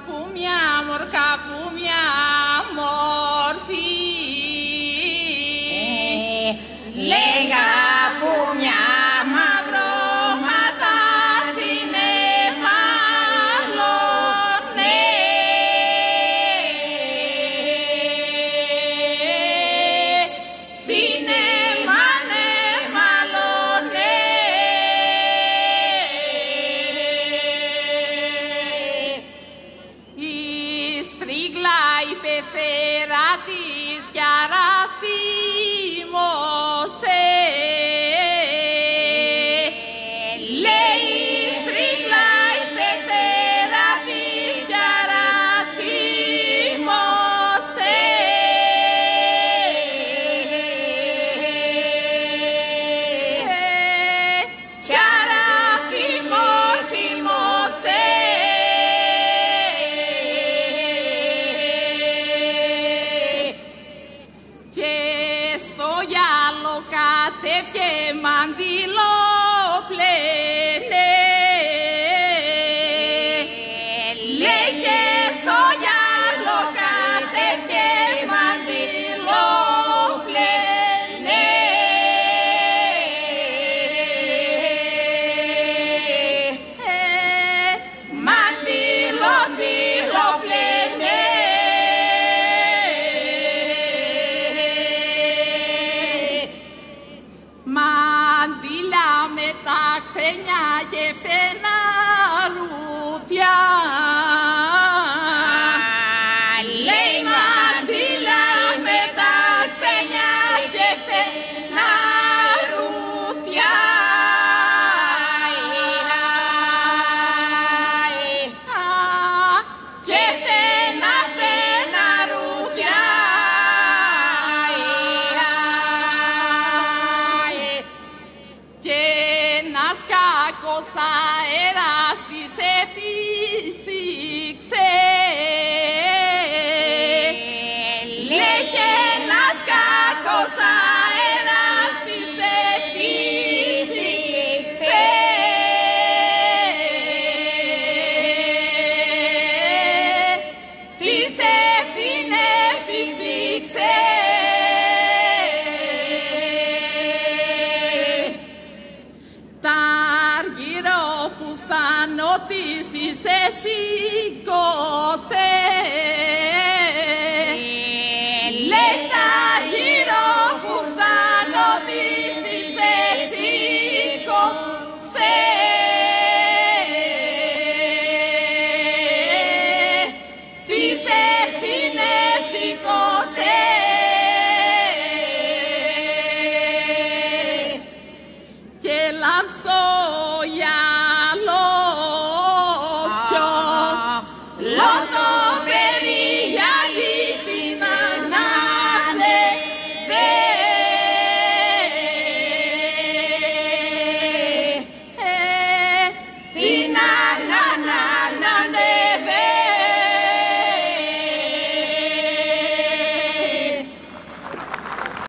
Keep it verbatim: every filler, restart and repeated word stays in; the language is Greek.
που μια μορκά που μια μόρφη λέγα που μια μαυρώματα την εμάλωνε την εμάνε μάλωνε η στρίγλα η πεθέρα της γιαρά θύμωσε λέει η στρίγλα η πεθέρα της γιαρά θύμωσε γιαρά θύμω θύμωσε και στο γυάλο κατέβηκε μαντήλο πλένε λέει και στο γυάλο κατέβηκε μαντήλο πλένε μαντήλο δίλο πλένε μαντήλα με τα ξένια και φθενά ρούτια λέει μαντήλα με τα ξένια και φθενά ρούτια και φθενά φθενά ρούτια και ένας κακός αέρας της εφύσηξε λέει και ένας κακός αέρας της εφύσηξε της εφήνε φύσηξε τα αργυρό φουστάνο της της εσήκωσε